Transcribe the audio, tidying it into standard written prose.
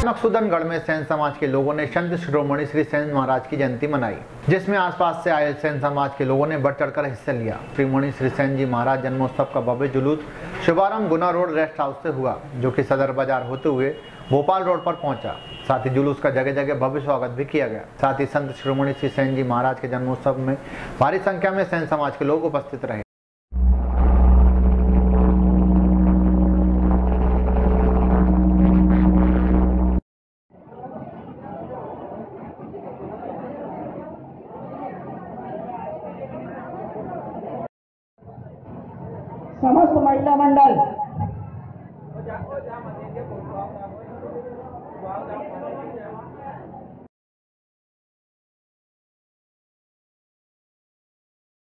नकसुदनगढ़ में सेन समाज के लोगों ने संत शिरोमणि श्री सेन महाराज की जयंती मनाई, जिसमें आसपास से आए सेन समाज के लोगों ने बढ़ चढ़कर हिस्सा लिया। शिरोमणि श्री सेन जी महाराज जन्मोत्सव का भव्य जुलूस शुभारंभ गुना रोड रेस्ट हाउस से हुआ, जो कि सदर बाजार होते हुए भोपाल रोड पर पहुंचा। साथ ही जुलूस का जगह जगह भव्य स्वागत भी किया गया। साथ ही संत शिरोमणि श्री सेन जी महाराज के जन्मोत्सव में भारी संख्या में सेन समाज के लोग उपस्थित रहे। समस्त महिला मंडल